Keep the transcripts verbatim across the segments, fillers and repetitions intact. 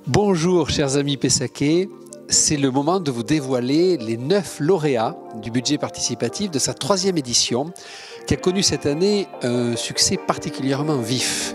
Bonjour chers amis Pessaquais, c'est le moment de vous dévoiler les neuf lauréats du budget participatif de sa troisième édition qui a connu cette année un succès particulièrement vif.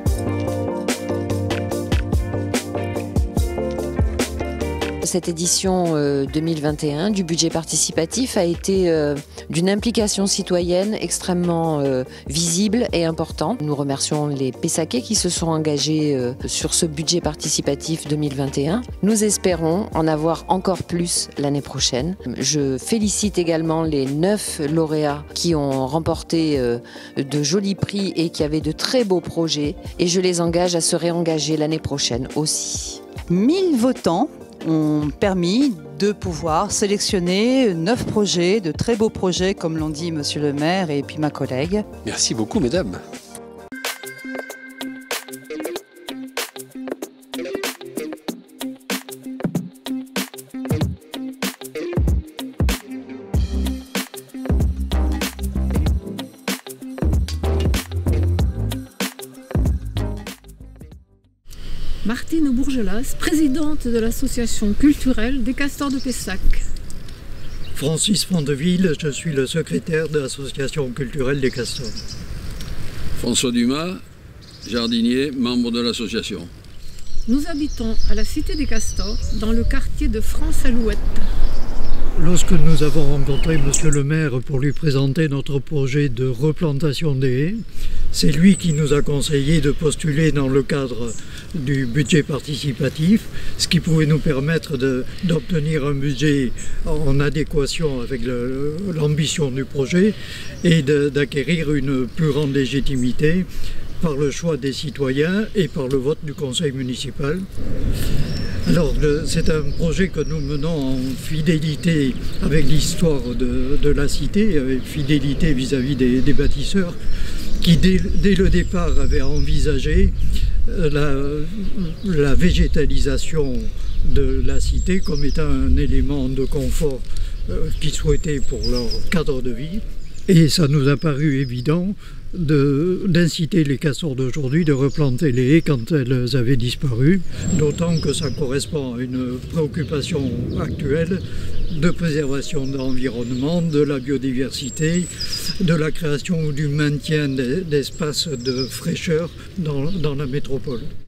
Cette édition euh, deux mille vingt et un du budget participatif a été euh, d'une implication citoyenne extrêmement euh, visible et importante. Nous remercions les Pessaquais qui se sont engagés euh, sur ce budget participatif deux mille vingt et un. Nous espérons en avoir encore plus l'année prochaine. Je félicite également les neuf lauréats qui ont remporté euh, de jolis prix et qui avaient de très beaux projets, et je les engage à se réengager l'année prochaine aussi. mille votants ont permis de pouvoir sélectionner neuf projets, de très beaux projets, comme l'ont dit Monsieur le maire et puis ma collègue. Merci beaucoup mesdames. Martine Bourgelas, présidente de l'association culturelle des Castors de Pessac. Francis Fondeville, je suis le secrétaire de l'association culturelle des Castors. François Dumas, jardinier, membre de l'association. Nous habitons à la Cité des Castors, dans le quartier de France-Alouette. Lorsque nous avons rencontré Monsieur le maire pour lui présenter notre projet de replantation des haies, c'est lui qui nous a conseillé de postuler dans le cadre du budget participatif, ce qui pouvait nous permettre d'obtenir un budget en adéquation avec l'ambition du projet et d'acquérir une plus grande légitimité par le choix des citoyens et par le vote du conseil municipal. Alors c'est un projet que nous menons en fidélité avec l'histoire de, de la cité, avec fidélité vis-à-vis des, des bâtisseurs qui dès, dès le départ avaient envisagé la, la végétalisation de la cité comme étant un élément de confort euh, qu'ils souhaitaient pour leur cadre de vie. Et ça nous a paru évident d'inciter les castors d'aujourd'hui de replanter les haies quand elles avaient disparu, d'autant que ça correspond à une préoccupation actuelle de préservation de l'environnement, de la biodiversité, de la création ou du maintien d'espaces de fraîcheur dans, dans la métropole.